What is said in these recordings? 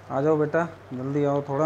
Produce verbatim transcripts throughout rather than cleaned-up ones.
आ जाओ बेटा, जल्दी आओ थोड़ा।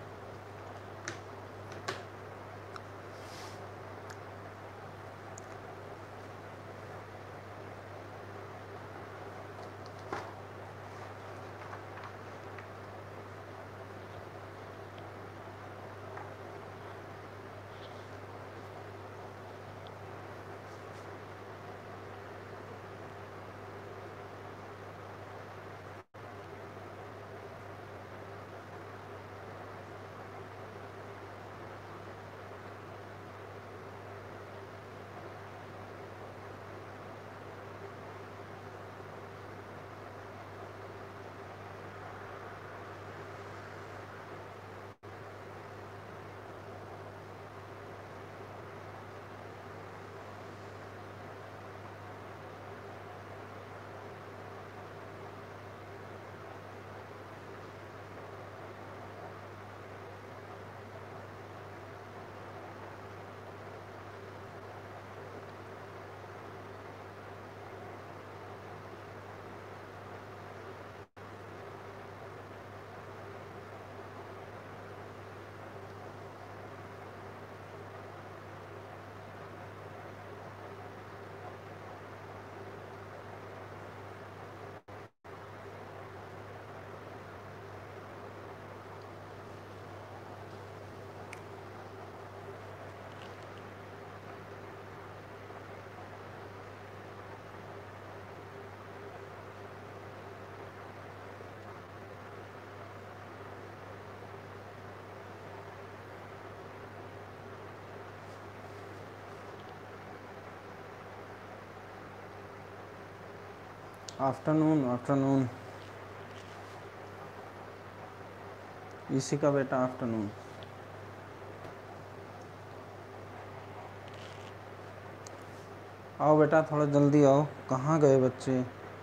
आफ्टरनून, आफ्टरनून इसी का बेटा, आफ्टरनून। आओ बेटा, थोड़ा जल्दी आओ, कहाँ गए बच्चे?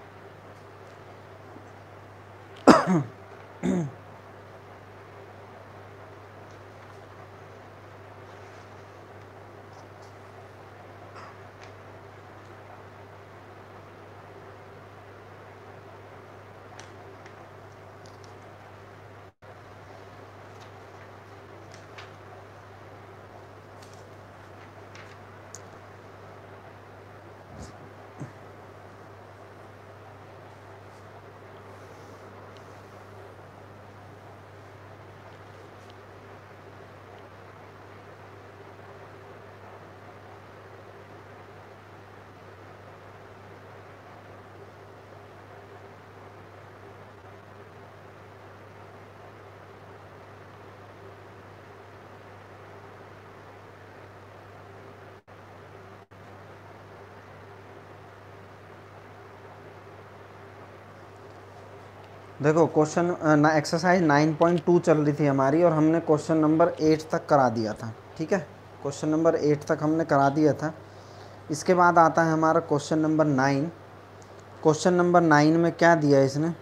देखो क्वेश्चन ना एक्सरसाइज नाइन पॉइंट टू चल रही थी हमारी, और हमने क्वेश्चन नंबर एट तक करा दिया था। ठीक है, क्वेश्चन नंबर एट तक हमने करा दिया था। इसके बाद आता है हमारा question number nine. Question number nine में क्या दिया है इसने?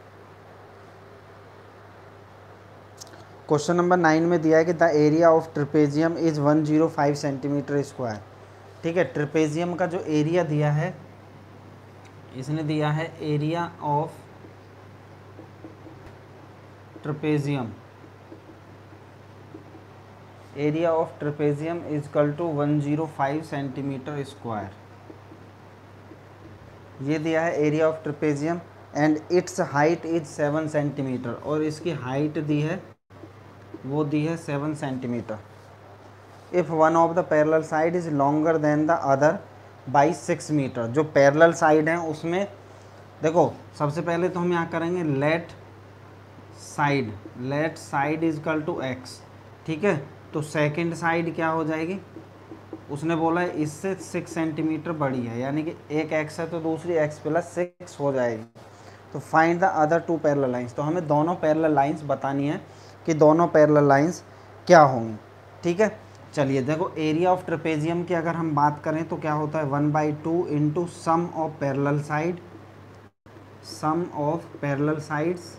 क्वेश्चन नंबर नाइन में दिया है कि the area of trapezium is one zero five centimetre square. ठीक है, ट्रिपेजियम का जो एरिया दिया है, इसने दिया है area of trapezium, area of trapezium is equal to one zero five centimetre square. ये दिया है area of trapezium and its height is seven centimeter, और इसकी हाइट दी है, वो दी है seven centimeter. If one of the parallel side is longer than the other by six meter. जो पैरेलल साइड हैं उसमें देखो, सबसे पहले तो हम यहाँ करेंगे let side, let side is equal to x. ठीक है, तो सेकंड साइड क्या हो जाएगी? उसने बोला है इससे सिक्स सेंटीमीटर बड़ी है, यानी कि एक एक्स है तो दूसरी एक्स प्लस सिक्स हो जाएगी। तो find the other two parallel lines. तो हमें दोनों पैरेलल लाइंस बतानी है कि दोनों पैरेलल लाइंस क्या होंगी। ठीक है, चलिए देखो, एरिया ऑफ ट्रेपेजियम की अगर हम बात करें तो क्या होता है? One by two into sum of parallel side, sum of parallel sides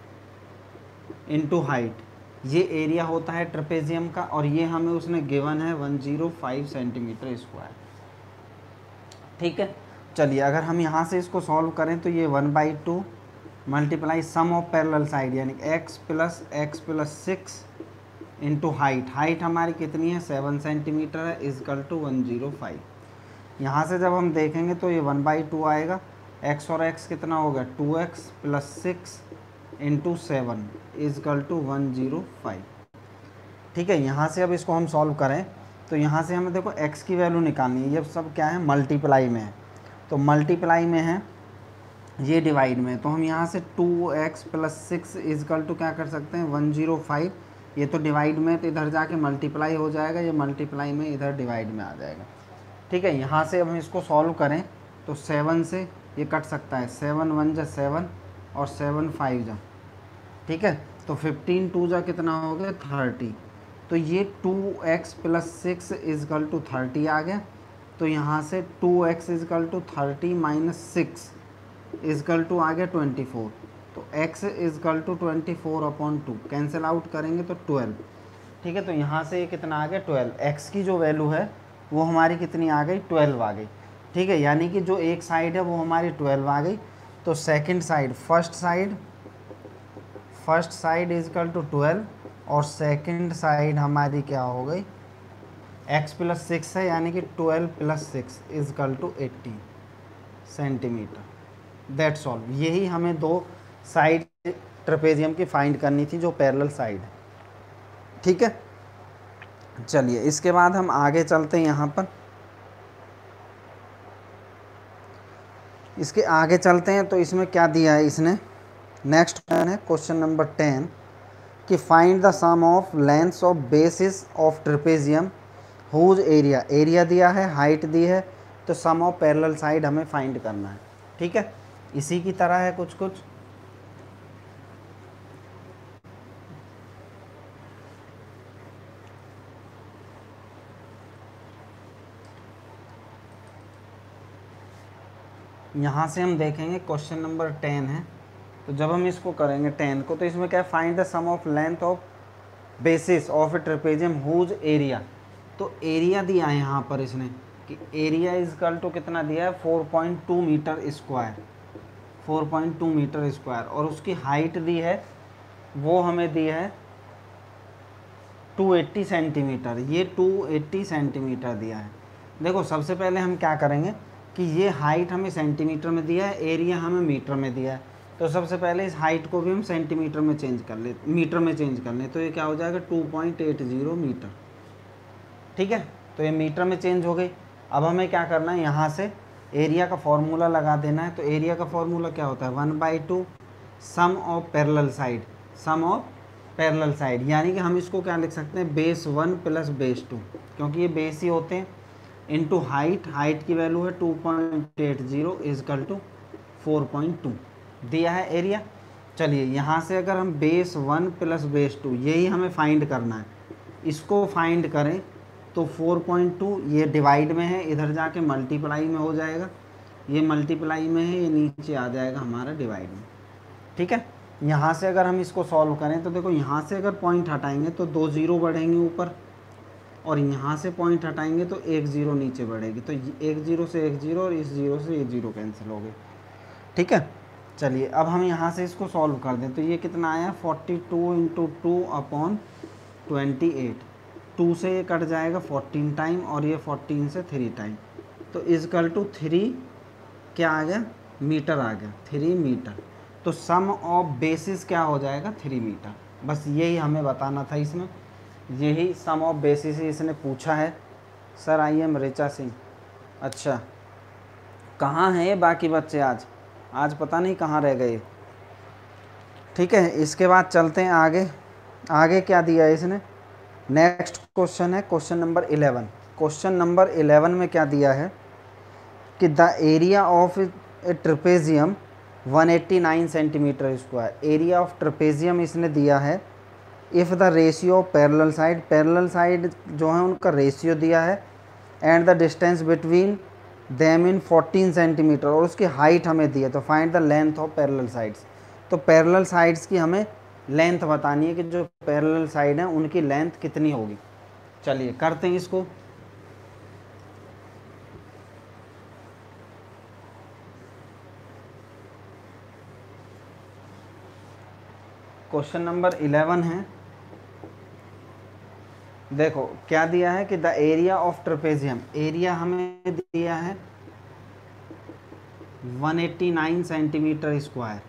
into height. ये एरिया होता है ट्रेपेजियम का, और ये हमें उसने गिवन है one zero five centimetre square. ठीक है, चलिए अगर हम यहाँ से इसको सॉल्व करें तो ये one by two multiply sum of parallel side यानी x plus x plus six into height, height हमारी कितनी है सेवन सेंटीमीटर है, is equal to one zero five. यहाँ से जब हम देखेंगे तो ये वन बाई टू आएगा, x और x कितना हो गया two x plus six into seven is equal to one zero five. ठीक है, यहाँ से अब इसको हम सॉल्व करें तो यहाँ से हमें देखो x की वैल्यू निकालनी है। ये सब क्या है मल्टीप्लाई में है, तो मल्टीप्लाई में है, ये डिवाइड में है, तो हम यहाँ से two x plus six is equal to क्या कर सकते हैं वन जीरो फाइव। ये तो डिवाइड में तो इधर जाके मल्टीप्लाई हो जाएगा, ये मल्टीप्लाई में इधर डिवाइड में आ जाएगा। ठीक है, यहाँ से अब हम इसको सॉल्व करें तो सेवन से ये कट सकता है, सेवन वन जा सेवन और सेवन फाइव जा, ठीक है, तो फिफ्टीन टू जा कितना हो गया थर्टी। तो ये two x plus six is equal to thirty आ गया। तो यहाँ से two x is equal to thirty minus six is equal to आ गया ट्वेंटी फोर। तो x is equal to twenty four upon two, cancel out करेंगे तो ट्वेल्व। ठीक है, तो यहाँ से ये कितना आ गया ट्वेल्व। x की जो वैल्यू है वो हमारी कितनी आ गई ट्वेल्व आ गई। ठीक है, यानी कि जो एक साइड है वो हमारी ट्वेल्व आ गई। तो second side first side first side is equal to twelve और सेकंड साइड हमारी क्या हो गई x प्लस सिक्स है, यानी कि twelve plus six is equal to eighty centimeter. That's all. यही हमें दो साइड ट्रेपेजियम की फाइंड करनी थी जो पैरेलल साइड है। ठीक है, चलिए इसके बाद हम आगे चलते हैं। यहाँ पर इसके आगे चलते हैं तो इसमें क्या दिया है इसने, नेक्स्ट क्वेश्चन है क्वेश्चन नंबर टेन कि find the sum of lengths of bases of trapezium whose area, area दिया है, हाइट दी है, तो सम ऑफ पैरेलल साइड हमें फाइंड करना है। ठीक है, इसी की तरह है कुछ कुछ। यहाँ से हम देखेंगे क्वेश्चन नंबर टेन है, तो जब हम इसको करेंगे टेन को तो इसमें क्या find the sum of length of bases of a trapezium whose area. तो एरिया दिया है यहाँ पर इसने कि एरिया इजकल टू कितना दिया है four point two meter square, four point two meter square, और उसकी हाइट दी है वो हमें दी है टू एट्टी सेंटीमीटर। ये टू एट्टी सेंटीमीटर दिया है। देखो सबसे पहले हम क्या करेंगे कि ये हाइट हमें सेंटीमीटर में दिया है, एरिया हमें मीटर में दिया है, तो सबसे पहले इस हाइट को भी हम सेंटीमीटर में चेंज कर ले, मीटर में चेंज कर लें, तो ये क्या हो जाएगा two point eight zero meter. ठीक है, तो ये मीटर में चेंज हो गई। अब हमें क्या करना है, यहाँ से एरिया का फॉर्मूला लगा देना है। तो एरिया का फॉर्मूला क्या होता है one by two sum of parallel side, sum of parallel side, यानी कि हम इसको क्या लिख सकते हैं base one plus base two, क्योंकि ये बेस ही होते हैं, इंटू हाइट, हाइट की वैल्यू है two point eight zero is equal to four point two दिया है एरिया। चलिए यहाँ से अगर हम base one plus base two, यही हमें फाइंड करना है, इसको फाइंड करें तो फोर पॉइंट टू ये डिवाइड में है, इधर जाके मल्टीप्लाई में हो जाएगा, ये मल्टीप्लाई में है, ये नीचे आ जाएगा हमारा डिवाइड में। ठीक है, यहाँ से अगर हम इसको सॉल्व करें तो देखो यहाँ से अगर पॉइंट हटाएंगे तो दो ज़ीरो बढ़ेंगे ऊपर, और यहाँ से पॉइंट हटाएंगे तो एक ज़ीरो नीचे बढ़ेगी, तो एक ज़ीरो से एक ज़ीरो और इस ज़ीरो से ये ज़ीरो कैंसिल हो गए। ठीक है, चलिए अब हम यहाँ से इसको सॉल्व कर दें तो ये कितना आया forty two into two upon twenty eight, two से ये कट जाएगा फोर्टीन टाइम और ये फोर्टीन से थ्री टाइम, तो इजकल टू थ्री क्या आ गया मीटर आ गया, थ्री मीटर। तो सम ऑफ बेसिस क्या हो जाएगा थ्री मीटर। बस यही हमें बताना था इसमें, यही सम ऑफ बेसिस ही इसने पूछा है। Sir I am Richa Singh. अच्छा, कहाँ हैं ये बाकी बच्चे, आज आज पता नहीं कहाँ रह गए। ठीक है, इसके बाद चलते हैं आगे। आगे क्या दिया है इसने, नेक्स्ट क्वेश्चन है question number eleven. Question number eleven में क्या दिया है कि the area of a trapezium one eighty nine centimeter square, area of trapezium इसने दिया है। If the ratio of parallel side, parallel side जो है उनका रेशियो दिया है, and the distance between them in fourteen centimeter, और उसकी हाइट हमें दी है। तो find the length of parallel sides, तो पैरेलल साइड्स की हमें लेंथ बतानी है कि जो पैरेलल साइड हैं उनकी लेंथ कितनी होगी। चलिए करते हैं इसको। क्वेश्चन नंबर इलेवन है। देखो क्या दिया है कि the area of trapezium, area हमें दिया है one eighty nine centimeter square.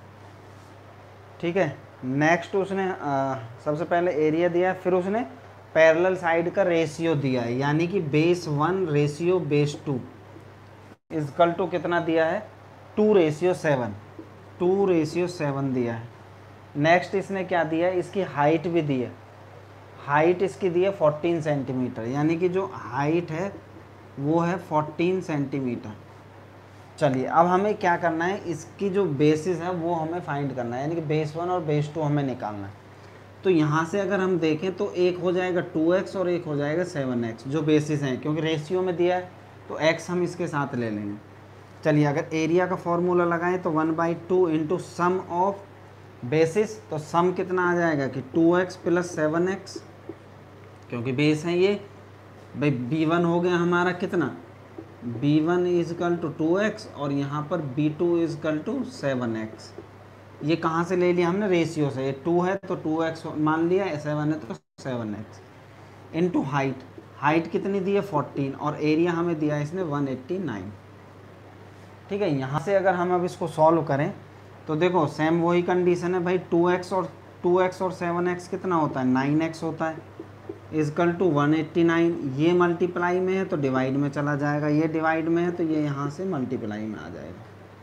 ठीक है, नेक्स्ट उसने आ, सबसे पहले एरिया दिया है, फिर उसने पैरेलल साइड का रेशियो दिया है, यानी कि base one ratio base two is equal to कितना दिया है, two ratio seven, two ratio seven दिया है। नेक्स्ट इसने क्या दिया है, इसकी हाइट भी दी है, हाइट इसकी दी है फोर्टीन सेंटीमीटर, यानी कि जो हाइट है वो है फोर्टीन सेंटीमीटर। चलिए अब हमें क्या करना है, इसकी जो बेसिस है वो हमें फाइंड करना है, यानी कि बेस वन और बेस टू हमें निकालना है। तो यहाँ से अगर हम देखें तो एक हो जाएगा टू एक्स और एक हो जाएगा सेवन एक्स, जो बेसिस हैं, क्योंकि रेशियो में दिया है तो x हम इसके साथ ले लेंगे। चलिए अगर एरिया का फॉर्मूला लगाएं तो one by two into sum of bases, तो सम कितना आ जाएगा कि two x plus seven x, क्योंकि बेस है ये भाई। बी वन हो गया हमारा कितना, B one is equal to two x और यहाँ पर B two is equal to seven x. ये कहाँ से ले लिया हमने, रेशियो से, ये टू है तो टू एक्स मान लिया, सेवन है तो seven x into height, height कितनी दी है फोर्टीन और एरिया हमें दिया है इसने वन एट्टी नाइन। ठीक है, यहाँ से अगर हम अब इसको सॉल्व करें तो देखो सेम वही कंडीशन है भाई, टू एक्स और टू एक्स और सेवन एक्स कितना होता है, नाइन एक्स होता है, is equal to one eighty nine. ये मल्टीप्लाई में है तो डिवाइड में चला जाएगा, ये डिवाइड में है तो ये यहाँ से मल्टीप्लाई में आ जाएगा।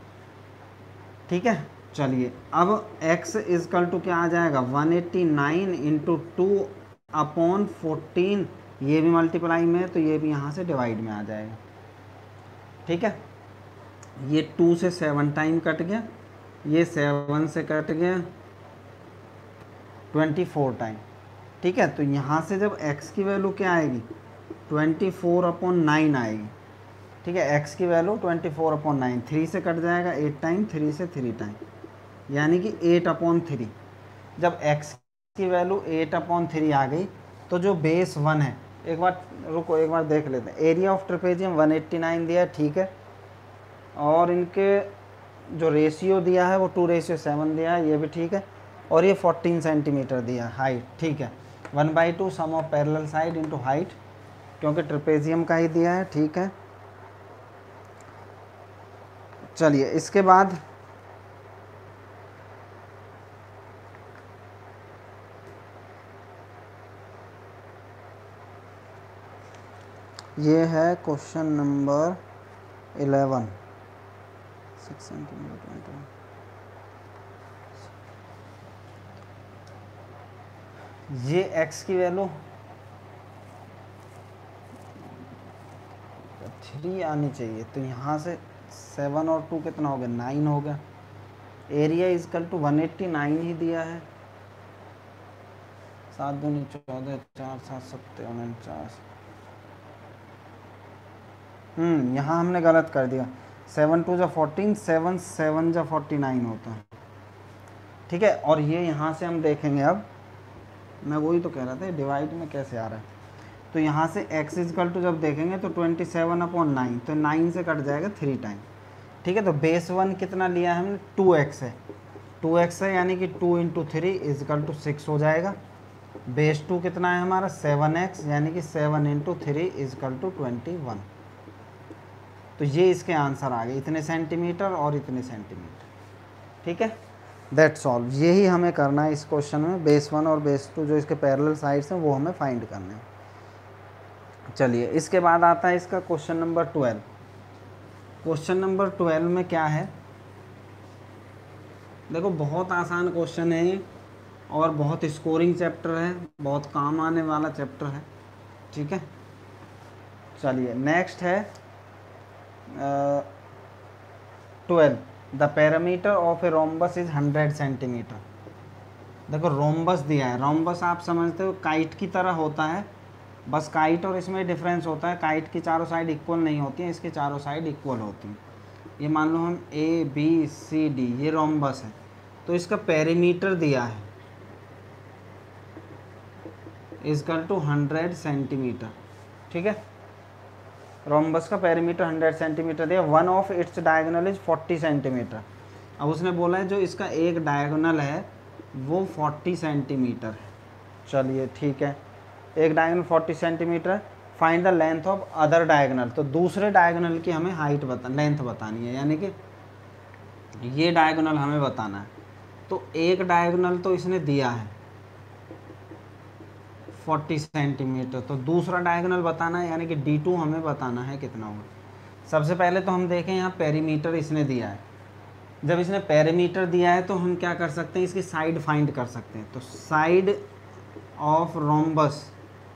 ठीक है, चलिए अब x इजकल टू क्या आ जाएगा, one eighty nine into two upon fourteen, ये भी मल्टीप्लाई में है तो ये भी यहाँ से डिवाइड में आ जाएगा। ठीक है, ये टू से सेवन टाइम कट गया, ये सेवन से कट गया ट्वेंटी फोर टाइम। ठीक है, तो यहाँ से जब x की वैल्यू क्या आएगी, ट्वेंटी फोर अपॉन नाइन आएगी। ठीक है, x की value twenty four upon nine, three से कट जाएगा एट टाइम, थ्री से थ्री टाइम, यानी कि एट अपॉन थ्री। जब x की वैल्यू एट अपॉन थ्री आ गई तो जो बेस वन है, एक बार रुको एक बार देख लेते हैं, area of trapezium one eighty nine दिया है। ठीक है, और इनके जो रेशियो दिया है वो टू रेशियो सेवन दिया है, ये भी ठीक है, और ये फोर्टीन सेंटीमीटर दिया है हाइट। ठीक है, one by two sum of parallel side into height, क्योंकि ट्रेपेजियम का ही दिया है। ठीक है, चलिए इसके बाद ये है question number eleven, six centimeter. ये x की वैल्यू थ्री आनी चाहिए, तो यहाँ से सेवन और टू कितना हो गया, नाइन हो गया। Area is equal to one eighty nine ही दिया है, सात दूनी चौदह, चार सात सत्तर उनचास। हम्म यहाँ हमने गलत कर दिया, सेवन टू जा फोर्टीन, सेवन सेवन जा फोर्टी नाइन होता है। ठीक है, और ये यहाँ से हम देखेंगे, अब मैं वही तो कह रहा था डिवाइड में कैसे आ रहा है। तो यहाँ से x इजकल टू जब देखेंगे तो ट्वेंटी सेवन अपॉन नाइन, तो नाइन से कट जाएगा थ्री टाइम। ठीक है, तो बेस वन कितना लिया है हमने, टू एक्स है, टू एक्स है यानी कि two into three is equal to six हो जाएगा। बेस टू कितना है हमारा, सेवन एक्स, यानी कि seven into three is equal to twenty one. तो ये इसके आंसर आ गए, इतने सेंटीमीटर और इतने सेंटीमीटर। ठीक है, दैट्स ऑल। यही हमें करना है इस क्वेश्चन में, बेस वन और बेस टू जो इसके पैरेलल साइड्स हैं वो हमें फाइंड करने हैं। चलिए इसके बाद आता है इसका question number twelve. Question number twelve में क्या है, देखो बहुत आसान क्वेश्चन है और बहुत स्कोरिंग चैप्टर है, बहुत काम आने वाला चैप्टर है। ठीक है, चलिए नेक्स्ट है twelve, the parameter of a rhombus is hundred centimeter. देखो रोम्बस दिया है, रोम्बस आप समझते हो काइट की तरह होता है, बस काइट और इसमें डिफरेंस होता है, काइट की चारों साइड इक्वल नहीं होती हैं, इसकी चारों साइड इक्वल होती हैं। ये मान लो हम ए बी सी डी, ये रोम्बस है, तो इसका पेरीमीटर दिया है इजकल टू हंड्रेड सेंटीमीटर। ठीक है, रोम्बस का पेरीमीटर हंड्रेड सेंटीमीटर दिया, one of its diagonal is forty centimeter. अब उसने बोला है जो इसका एक डायगोनल है वो फोर्टी सेंटीमीटर है। चलिए ठीक है, एक डायगोनल फोर्टी सेंटीमीटर है। Find the length of other diagonal, तो दूसरे डायगोनल की हमें हाइट बता लेंथ बतानी है, यानी कि ये डायगोनल हमें बताना है। तो एक डायगोनल तो इसने दिया है फोर्टी सेंटीमीटर, तो दूसरा डायगोनल बताना है, यानी कि डी टू हमें बताना है कितना होगा। सबसे पहले तो हम देखें यहाँ पेरीमीटर इसने दिया है। जब इसने पेरीमीटर दिया है तो हम क्या कर सकते हैं, इसकी साइड फाइंड कर सकते हैं। तो साइड ऑफ रोम्बस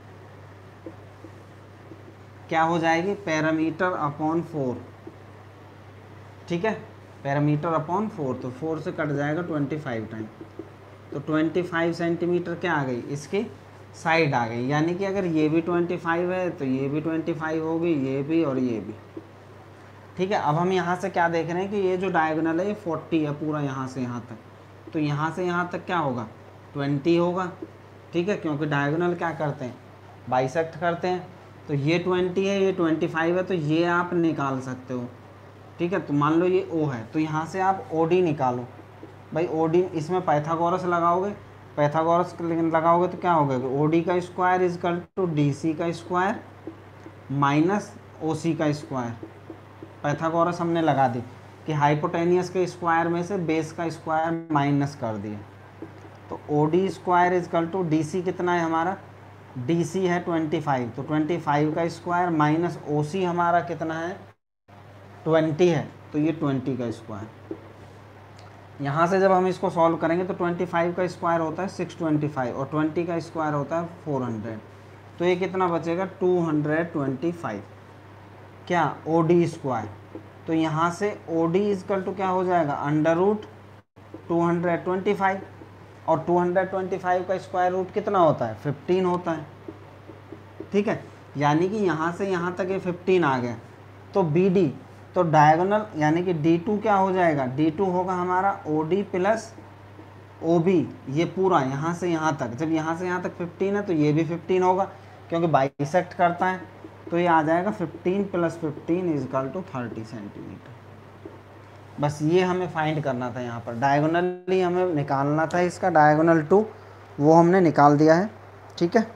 क्या हो जाएगी, पैरामीटर अपॉन फोर। ठीक है, पैरामीटर अपॉन फोर, तो फोर से कट जाएगा ट्वेंटी फाइव टाइम, तो ट्वेंटी फाइव सेंटीमीटर क्या आ गई, इसकी साइड आ गई। यानी कि अगर ये भी ट्वेंटी फाइव है तो ये भी ट्वेंटी फाइव होगी, ये भी और ये भी। ठीक है, अब हम यहाँ से क्या देख रहे हैं कि ये जो डायगोनल है ये फोर्टी है पूरा यहाँ से यहाँ तक, तो यहाँ से यहाँ तक क्या होगा, ट्वेंटी होगा। ठीक है, क्योंकि डायगोनल क्या करते हैं, बाइसेक्ट करते हैं। तो ये ट्वेंटी है, ये ट्वेंटी फाइव है, तो ये आप निकाल सकते हो। ठीक है, तो मान लो ये ओ है, तो यहाँ से आप ओ डी निकालो। भाई ओ डी, इसमें पाइथागोरस लगाओगे, पाइथागोरस लगाओगे तो क्या होगा, ओ डी का square is equal to D C का स्क्वायर माइनस ओ सी का स्क्वायर। पाइथागोरस हमने लगा दी कि हाइपोटेनियस के स्क्वायर में से बेस का स्क्वायर माइनस कर दिए, तो O D square is equal to D C कितना है हमारा, डी सी है ट्वेंटी फाइव, तो ट्वेंटी फाइव का स्क्वायर माइनस ओ सी हमारा कितना है, ट्वेंटी है, तो ये ट्वेंटी का स्क्वायर। यहाँ से जब हम इसको सॉल्व करेंगे तो ट्वेंटी फाइव का स्क्वायर होता है सिक्स ट्वेंटी फाइव और ट्वेंटी का स्क्वायर होता है फोर हंड्रेड, तो ये कितना बचेगा टू हंड्रेड ट्वेंटी फाइव, क्या ओ डी स्क्वायर। तो यहाँ से ओ डी इजकल टू क्या हो जाएगा, under root two hundred twenty five, और टू हंड्रेड ट्वेंटी फाइव का स्क्वायर रूट कितना होता है, फिफ्टीन होता है। ठीक है, यानी कि यहाँ से यहाँ तक ये फिफ्टीन आ गया। तो बी डी, तो डायगोनल यानी कि डी टू क्या हो जाएगा, डी टू होगा हमारा O D plus O B, ये पूरा यहाँ से यहाँ तक। जब यहाँ से यहाँ तक फिफ्टीन है तो ये भी फिफ्टीन होगा, क्योंकि बाइसेक्ट करता है, तो ये आ जाएगा fifteen plus fifteen is equal to thirty centimeter. बस ये हमें फाइंड करना था, यहाँ पर डायगोनली हमें निकालना था इसका, डायगोनल टू, वो हमने निकाल दिया है। ठीक है,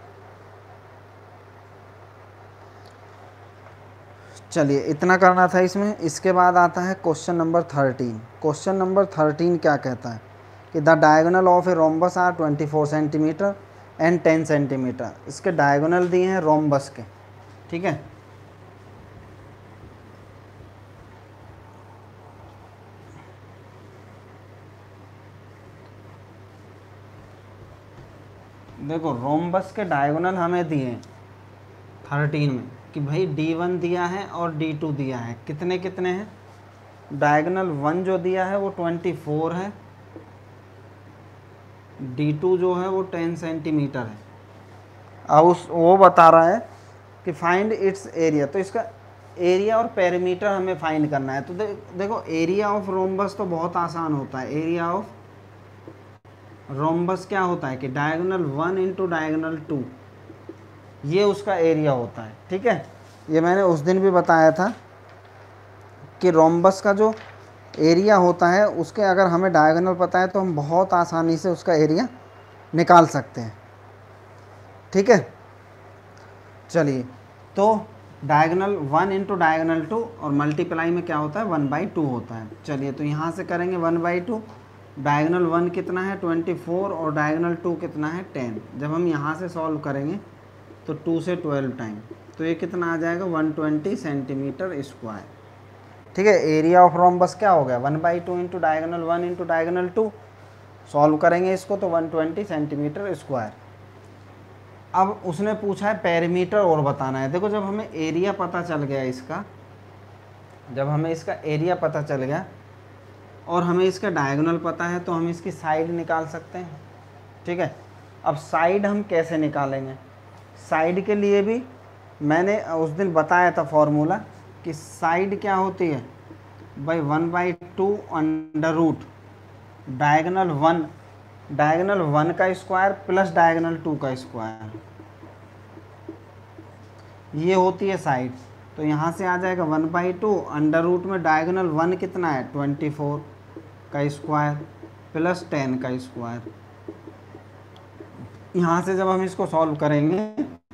चलिए इतना करना था इसमें। इसके बाद आता है question number thirteen. Question number thirteen क्या कहता है कि the diagonal of a rhombus are twenty four centimeter and ten centimeter. इसके डायगोनल दिए हैं रोम्बस के। ठीक है, देखो रोम्बस के डायगोनल हमें दिए थर्टीन में कि भाई डी वन दिया है और डी टू दिया है, कितने कितने हैं, डायगोनल वन जो दिया है वो ट्वेंटी फोर है, डी टू जो है वो टेन सेंटीमीटर है। अब उस वो बता रहा है कि फाइंड इट्स एरिया, तो इसका एरिया और पेरीमीटर हमें फाइंड करना है। तो दे, देखो एरिया ऑफ रोम्बस तो बहुत आसान होता है। एरिया ऑफ रोम्बस क्या होता है कि diagonal one into diagonal two, ये उसका एरिया होता है। ठीक है, ये मैंने उस दिन भी बताया था कि रोम्बस का जो एरिया होता है उसके अगर हमें डायगोनल पता है तो हम बहुत आसानी से उसका एरिया निकाल सकते हैं। ठीक है, चलिए तो diagonal one into diagonal two और मल्टीप्लाई में क्या होता है, वन बाई टू होता है। चलिए तो यहाँ से करेंगे one by two, diagonal one कितना है ट्वेंटी फोर और डायगोनल टू कितना है टेन। जब हम यहाँ से सॉल्व करेंगे तो टू से ट्वेल्व टाइम, तो ये कितना आ जाएगा वन ट्वेंटी सेंटीमीटर स्क्वायर। ठीक है, एरिया ऑफ रोम्बस क्या हो गया, one by two into diagonal one into diagonal two, solve करेंगे इसको तो वन ट्वेंटी सेंटीमीटर स्क्वायर। अब उसने पूछा है पेरीमीटर और बताना है। देखो जब हमें एरिया पता चल गया इसका, जब हमें इसका एरिया पता चल गया और हमें इसका डायगोनल पता है तो हम इसकी साइड निकाल सकते हैं। ठीक है, अब साइड हम कैसे निकालेंगे, साइड के लिए भी मैंने उस दिन बताया था फॉर्मूला कि साइड क्या होती है भाई, one by two under root diagonal one, diagonal one का स्क्वायर प्लस डायगोनल टू का स्क्वायर, ये होती है साइड। तो यहाँ से आ जाएगा one by two under root में डायगोनल वन कितना है ट्वेंटी फोर का स्क्वायर प्लस टेन का स्क्वायर, यहाँ से जब हम इसको सॉल्व करेंगे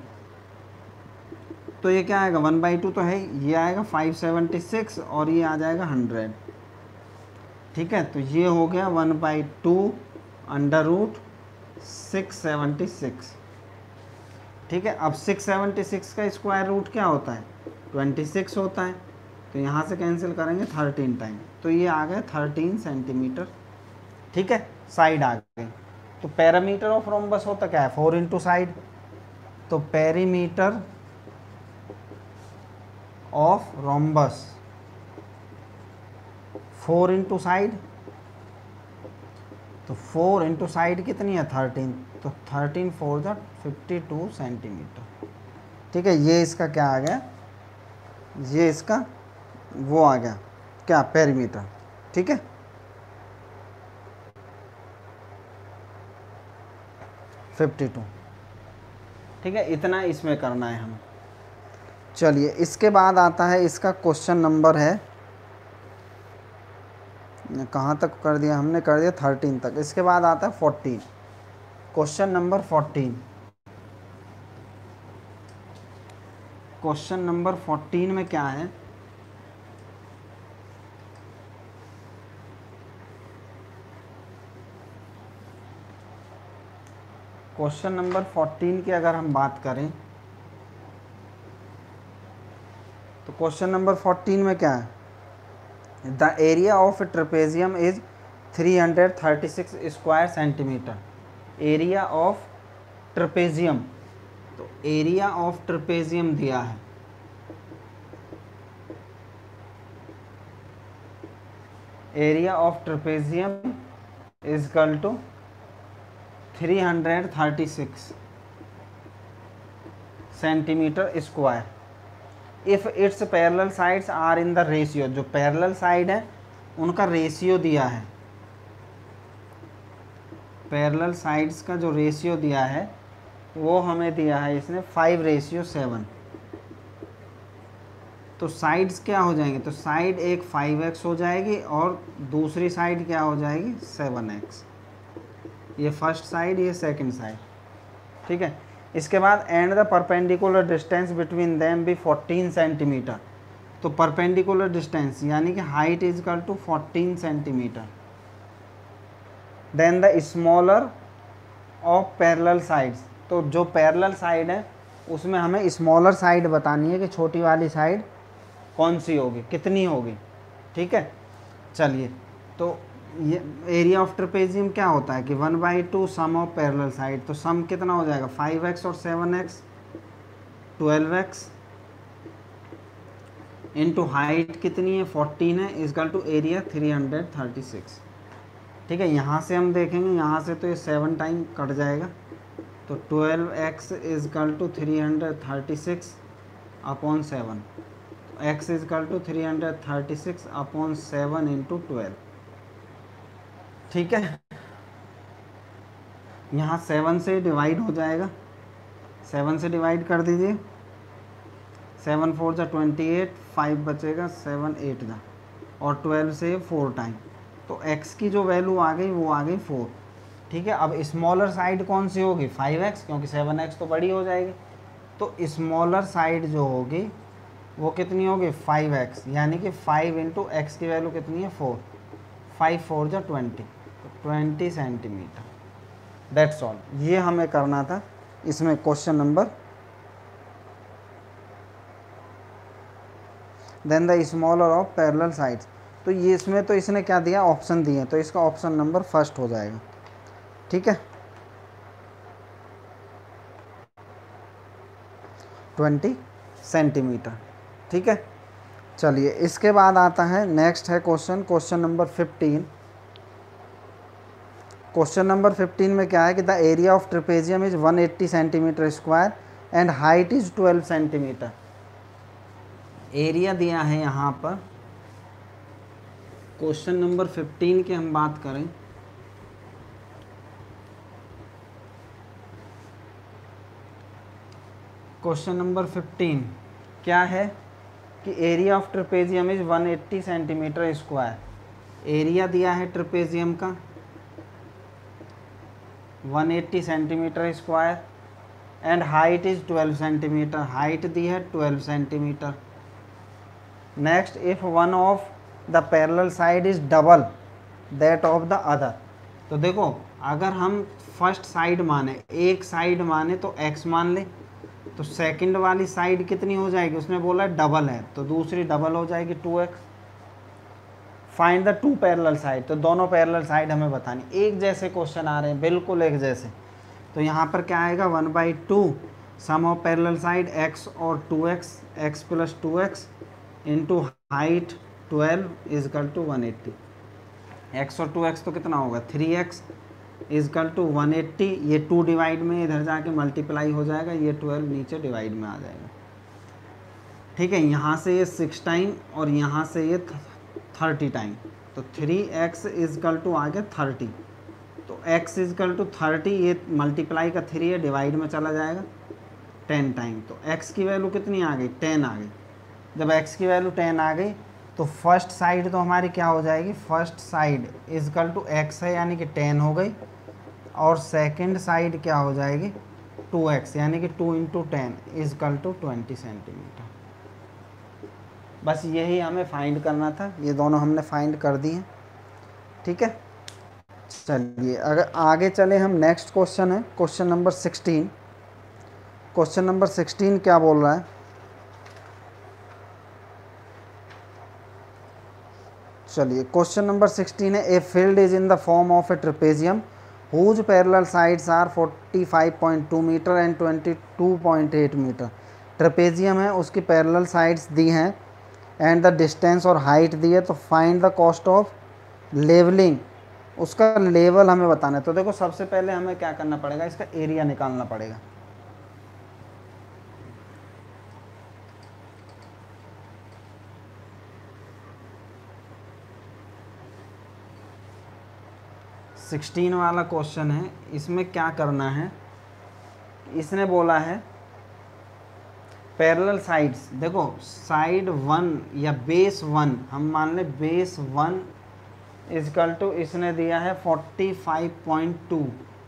तो ये क्या आएगा, वन बाई टू तो है, ये आएगा फाइव सेवेंटी सिक्स और ये आ जाएगा हंड्रेड। ठीक है, तो ये हो गया one by two under root six seventy six. ठीक है, अब सिक्स सेवेंटी सिक्स का स्क्वायर रूट क्या होता है, ट्वेंटी सिक्स होता है, तो यहाँ से कैंसिल करेंगे थर्टीन टाइम, तो ये आ गया थर्टीन सेंटीमीटर। ठीक है, साइड आ गई। तो पैरामीटर ऑफ रोम्बस होता क्या है, फोर इंटू साइड, तो perimeter of rhombus four into side, तो फोर इंटू साइड कितनी है, थर्टीन, तो थर्टीन फोर जा फिफ्टी टू सेंटीमीटर। ठीक है, ये इसका क्या आ गया, ये इसका वो आ गया क्या, पेरीमीटर। ठीक है, फिफ्टी टू। ठीक है, इतना इसमें करना है हमें। चलिए, इसके बाद आता है इसका क्वेश्चन नंबर है, कहाँ तक कर दिया हमने, कर दिया थर्टीन तक। इसके बाद आता है fourteen, question number fourteen. Question number fourteen में क्या है, क्वेश्चन नंबर फोर्टीन की अगर हम बात करें तो क्वेश्चन नंबर फोर्टीन में क्या है, the area of trapezium is three hundred thirty six square centimeter. Area of trapezium, तो एरिया ऑफ ट्रेपेजियम दिया है, area of trapezium is equal to three hundred thirty six centimeter square. If its parallel sides are in the ratio, जो parallel side है उनका ratio दिया है, parallel sides का जो रेशियो दिया है वो हमें दिया है इसने फाइव रेशियो सेवन। तो साइड्स क्या हो जाएंगे, तो साइड एक फाइव एक्स हो जाएगी और दूसरी साइड क्या हो जाएगी सेवन एक्स। ये फर्स्ट साइड, ये सेकंड साइड। ठीक है, इसके बाद and the perpendicular distance between them भी फोर्टीन सेंटीमीटर। तो परपेंडिकुलर डिस्टेंस यानी कि height is equal to fourteen centimeter. Then the smaller of parallel sides, तो जो पैरेलल साइड है उसमें हमें स्मॉलर साइड बतानी है कि छोटी वाली साइड कौन सी होगी, कितनी होगी। ठीक है, चलिए, तो ये एरिया ऑफ ट्रेपेजियम क्या होता है कि one by two sum of parallel side, तो सम कितना हो जाएगा, फाइव एक्स और seven x, twelve x into height कितनी है फोर्टीन है, is equal to area three hundred thirty six. ठीक है, यहाँ से हम देखेंगे, यहाँ से तो ये सेवन टाइम कट जाएगा, तो twelve x is equal to three hundred thirty six upon seven, x is equal to three hundred thirty six upon seven into twelve. ठीक है, यहाँ सेवन से डिवाइड हो जाएगा, सेवन से डिवाइड कर दीजिए, सेवन फोर जा ट्वेंटी एट, फाइव बचेगा, सेवन एट जा, और ट्वेल्व से फोर टाइम, तो x की जो वैल्यू आ गई वो आ गई फोर। ठीक है, अब स्मॉलर साइड कौन सी होगी, फाइव एक्स, क्योंकि सेवन एक्स तो बड़ी हो जाएगी, तो स्मॉलर साइड जो होगी वो कितनी होगी, फाइव एक्स, यानी कि फाइव इंटू एक्स की वैल्यू कितनी है, फोर, फाइव फोर जा twenty, twenty centimeter. That's all, ये हमें करना था इसमें question number. Then the smaller of parallel sides, तो ये इसमें तो इसने क्या दिया, ऑप्शन दिए, तो इसका ऑप्शन नंबर फर्स्ट हो जाएगा। ठीक है, ट्वेंटी सेंटीमीटर। ठीक है, चलिए, इसके बाद आता है नेक्स्ट है question, question number fifteen. Question number fifteen में क्या है कि the area of trapezium is one eighty centimeter square and height is twelve centimeter. Area दिया है यहाँ पर, क्वेश्चन नंबर फिफ्टीन की हम बात करें क्वेश्चन नंबर फिफ्टीन क्या है कि area of trapezium is one eighty centimeter square. Area दिया है ट्रेपेजियम का one eighty centimeter square and height is twelve centimeter, height दी है twelve centimeter. Next, if one of the parallel side is double that of the other, तो देखो अगर हम first side माने, एक साइड माने तो x मान ले, तो सेकंड वाली साइड कितनी हो जाएगी, उसने बोला डबल है तो दूसरी डबल हो जाएगी two x. Find the two parallel side, तो दोनों पैरेलल साइड हमें बतानी। एक जैसे क्वेश्चन आ रहे हैं, बिल्कुल एक जैसे, तो यहाँ पर क्या आएगा, one by two sum of parallel side x और two x, x plus two x into height twelve is equal to one eighty. X और टू एक्स तो कितना होगा, three x is equal to one eighty. ये टू डिवाइड में इधर जाके multiply हो जाएगा, ये ट्वेल्व नीचे डिवाइड में आ जाएगा। ठीक है, यहाँ से ये सिक्स टाइम और यहाँ से ये थर्टी टाइम, तो थ्री एक्स इजकल टू आ गया थर्टी, तो x इजकल टू थर्टी, ये मल्टीप्लाई का थ्री है, डिवाइड में चला जाएगा टेन टाइम, तो x की वैल्यू कितनी आ गई, टेन आ गई। जब x की वैल्यू टेन आ गई तो फर्स्ट साइड तो हमारी क्या हो जाएगी, first side is equal to x है यानी कि टेन हो गई, और सेकंड साइड क्या हो जाएगी, टू एक्स यानी कि two into ten is equal to twenty centimeter. बस यही हमें फाइंड करना था, ये दोनों हमने फाइंड कर दिए। ठीक है, चलिए अगर आगे चले हम, नेक्स्ट क्वेश्चन है question number sixteen. Question number sixteen क्या बोल रहा है, चलिए क्वेश्चन नंबर सिक्सटीन है, a field is in the form of a trapezium whose parallel sides are forty five point two meter and twenty two point eight meter. Trapezium है, उसकी parallel sides दी हैं एंड द डिस्टेंस और height दी है, तो find the cost of levelling, उसका level हमें बताना है। तो देखो सबसे पहले हमें क्या करना पड़ेगा, इसका एरिया निकालना पड़ेगा। सिक्सटीन वाला क्वेश्चन है, इसमें क्या करना है, इसने बोला है पैरेलल साइड्स, देखो साइड वन या बेस वन, हम मान ले बेस वन इजकल टू, इसने दिया है फोर्टी फाइव पॉइंट टू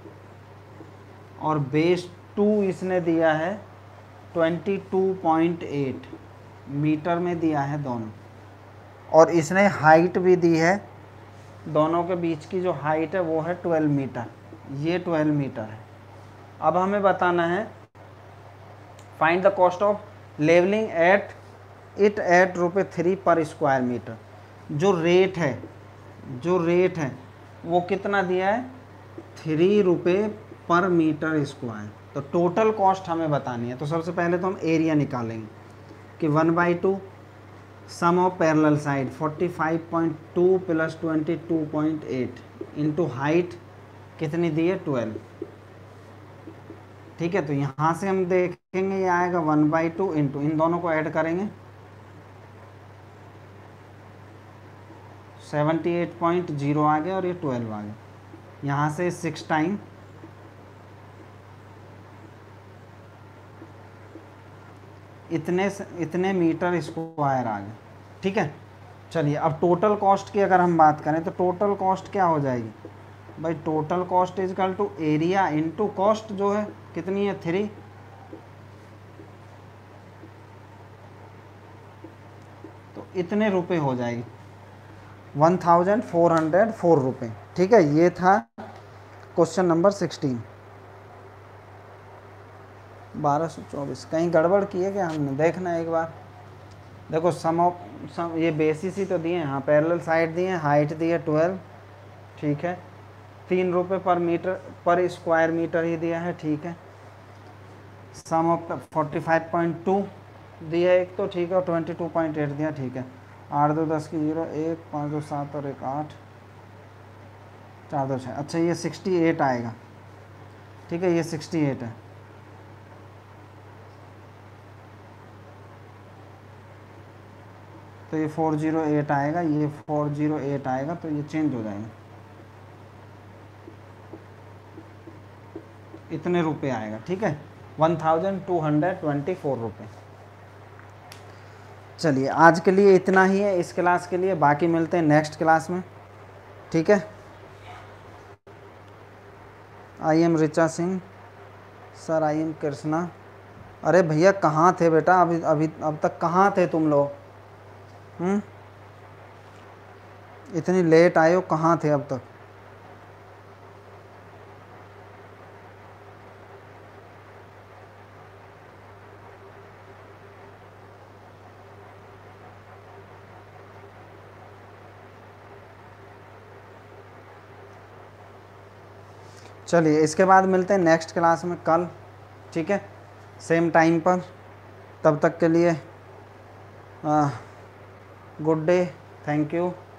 और बेस टू इसने दिया है twenty two point eight meter में दिया है दोनों, और इसने हाइट भी दी है, दोनों के बीच की जो हाइट है वो है ट्वेल्व मीटर, ये ट्वेल्व मीटर है। अब हमें बताना है find the cost of levelling at it at रुपये थ्री पर स्क्वायर मीटर। जो रेट है जो रेट है वो कितना दिया है, थ्री रुपये पर मीटर स्क्वायर। तो टोटल कॉस्ट हमें बतानी है, तो सबसे पहले तो हम एरिया निकालेंगे कि one by two sum of parallel side forty five point two plus twenty two point eight into height कितनी दी है, ट्वेल्व। ठीक है, तो यहाँ से हम देखेंगे ये आएगा वन बाई टू इंटू, इन दोनों को ऐड करेंगे सेवेंटी एट पॉइंट ज़ीरो आ गया और ये ट्वेल्व आ गया। यहाँ से सिक्स टाइम इतने इतने मीटर स्क्वायर आ गए। ठीक है, चलिए अब टोटल कॉस्ट की अगर हम बात करें तो टोटल कॉस्ट क्या हो जाएगी भाई, total cost is equal to area into cost जो है कितनी है, थ्री, तो इतने रुपए हो जाएगी, one thousand four hundred four रुपये। ठीक है, ये था क्वेश्चन नंबर सिक्सटीन। बारह सौ चौबीस कहीं गड़बड़ की है क्या हमने, देखना एक बार। देखो सम ऑफ सम, ये बेसिस ही तो दिए हैं, हाँ पैरेलल साइड दिए हैं, हाइट दी है ट्वेल्व, ठीक है, तीन रुपये पर मीटर पर स्क्वायर मीटर ही दिया है। ठीक है, sum of forty five point two दिया एक तो, ठीक है, और ट्वेंटी टू पॉइंट एट दिया। ठीक है, आठ दो दस की जीरो, एक पाँच दो सात और एक आठ, चार दो छः, अच्छा ये सिक्सटी एट आएगा। ठीक है, ये सिक्सटी एट है। तो ये फोर ज़ीरो एट आएगा, ये फोर ज़ीरो एट आएगा, तो ये चेंज हो जाएगा, इतने रुपए आएगा। ठीक है, one thousand two hundred twenty four रुपये। चलिए आज के लिए इतना ही है इस क्लास के लिए, बाकी मिलते हैं नेक्स्ट क्लास में। ठीक है, I am Richa Singh. Sir I am Krishna. अरे भैया कहाँ थे बेटा, अभी अभी अब तक कहाँ थे तुम लोग? हम्म इतनी लेट आए हो, कहाँ थे अब तक? चलिए इसके बाद मिलते हैं नेक्स्ट क्लास में कल, ठीक है, सेम टाइम पर। तब तक के लिए गुड डे, थैंक यू।